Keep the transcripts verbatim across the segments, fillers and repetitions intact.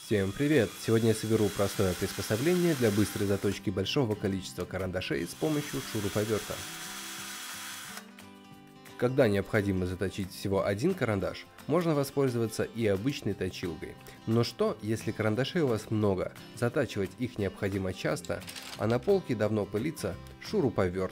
Всем привет! Сегодня я соберу простое приспособление для быстрой заточки большого количества карандашей с помощью шуруповерта. Когда необходимо заточить всего один карандаш, можно воспользоваться и обычной точилкой. Но что, если карандашей у вас много, затачивать их необходимо часто, а на полке давно пылится шуруповерт?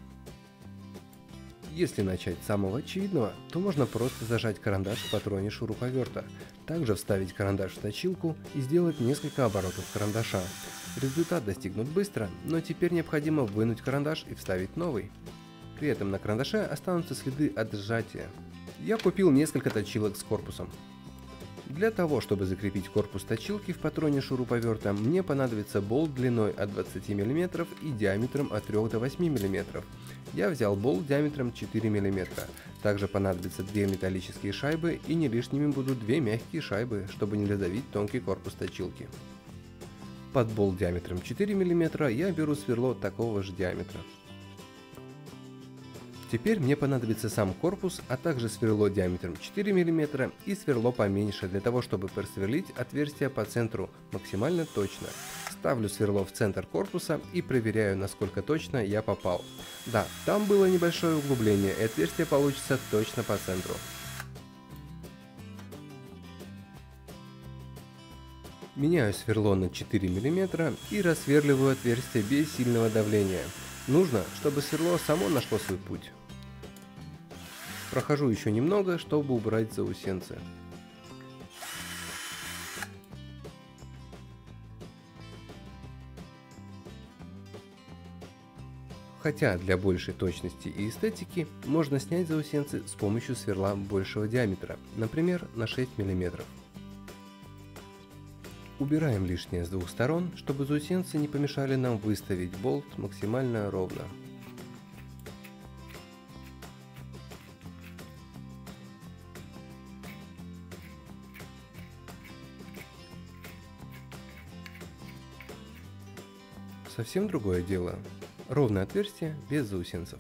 Если начать с самого очевидного, то можно просто зажать карандаш в патроне шуруповерта, также вставить карандаш в точилку и сделать несколько оборотов карандаша. Результат достигнут быстро, но теперь необходимо вынуть карандаш и вставить новый. При этом на карандаше останутся следы от сжатия. Я купил несколько точилок с корпусом. Для того, чтобы закрепить корпус точилки в патроне шуруповерта, мне понадобится болт длиной от двадцати миллиметров и диаметром от трёх до восьми миллиметров. Я взял болт диаметром четыре миллиметра. Также понадобятся две металлические шайбы, и не лишними будут две мягкие шайбы, чтобы не додавить тонкий корпус точилки. Под болт диаметром четыре миллиметра я беру сверло такого же диаметра. Теперь мне понадобится сам корпус, а также сверло диаметром четыре миллиметра и сверло поменьше, для того чтобы просверлить отверстие по центру максимально точно. Ставлю сверло в центр корпуса и проверяю, насколько точно я попал. Да, там было небольшое углубление, и отверстие получится точно по центру. Меняю сверло на четыре миллиметра и рассверливаю отверстие без сильного давления. Нужно, чтобы сверло само нашло свой путь. Прохожу еще немного, чтобы убрать заусенцы. Хотя для большей точности и эстетики можно снять заусенцы с помощью сверла большего диаметра, например, на шесть миллиметров. Убираем лишнее с двух сторон, чтобы заусенцы не помешали нам выставить болт максимально ровно. Совсем другое дело – ровное отверстие без заусенцев.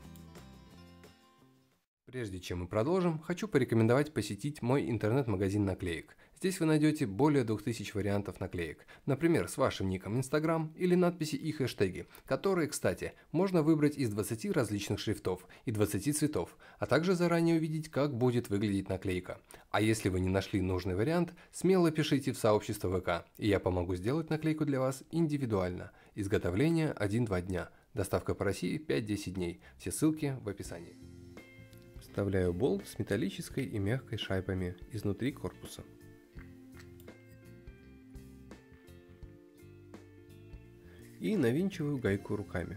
Прежде чем мы продолжим, хочу порекомендовать посетить мой интернет-магазин наклеек. Здесь вы найдете более двух тысяч вариантов наклеек, например, с вашим ником Instagram или надписи и хэштеги, которые, кстати, можно выбрать из двадцати различных шрифтов и двадцати цветов, а также заранее увидеть, как будет выглядеть наклейка. А если вы не нашли нужный вариант, смело пишите в сообщество вэ ка, и я помогу сделать наклейку для вас индивидуально. Изготовление один-два дня, доставка по России пять-десять дней, все ссылки в описании. Вставляю болт с металлической и мягкой шайбами изнутри корпуса. И навинчиваю гайку руками.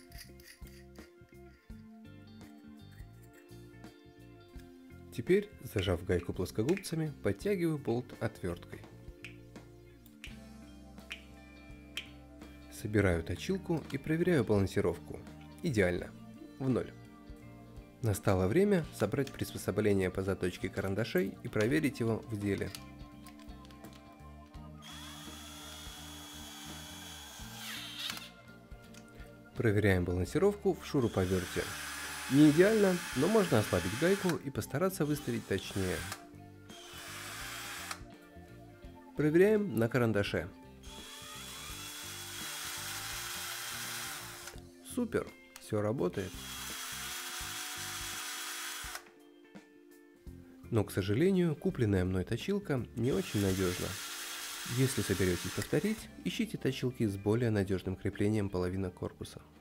Теперь, зажав гайку плоскогубцами, подтягиваю болт отверткой. Собираю точилку и проверяю балансировку. Идеально. В ноль. Настало время собрать приспособление по заточке карандашей и проверить его в деле. Проверяем балансировку в шуруповерте. Не идеально, но можно ослабить гайку и постараться выставить точнее. Проверяем на карандаше. Супер, все работает. Но, к сожалению, купленная мной точилка не очень надежна. Если соберетесь повторить, ищите точилки с более надежным креплением половины корпуса.